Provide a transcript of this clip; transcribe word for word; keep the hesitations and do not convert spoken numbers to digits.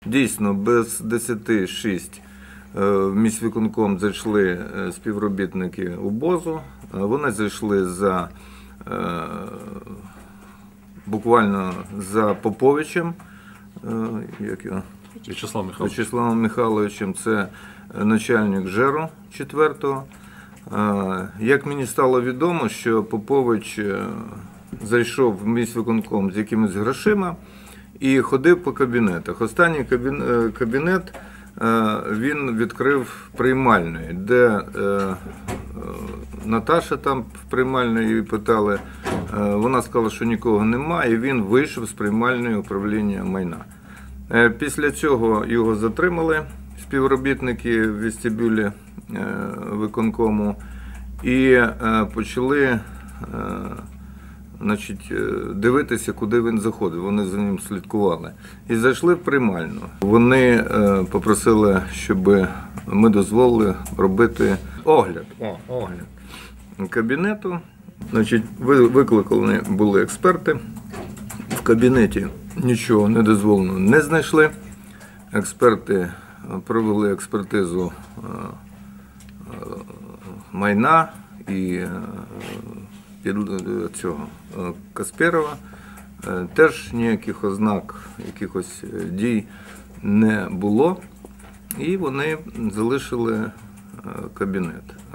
Дійсно, без десяти шість в міськвиконком зайшли співробітники УБОЗу. Вони зайшли за, буквально за Поповичем, як його? В'ячеслав Михайлович. В'ячеславом Михайловичем, це начальник ЖЕРу четвертого. Як мені стало відомо, що Попович зайшов в міськвиконком з якимись грошима і ходив по кабінетах. Останній кабінет він відкрив приймальної, де Наташа там в приймальної питали, вона сказала, що нікого немає, і він вийшов з приймальної управління майна. Після цього його затримали співробітники в вестибюлі виконкому і почали, значить, дивитися, куди він заходив. Вони за ним слідкували. І зайшли в приймальну. Вони попросили, щоб ми дозволили робити огляд, О, огляд кабінету. Значить, викликані були експерти. В кабінеті нічого недозволеного не знайшли. Експерти провели експертизу майна і цього Касперова. Теж ніяких ознак, якихось дій не було. І вони залишили кабінет.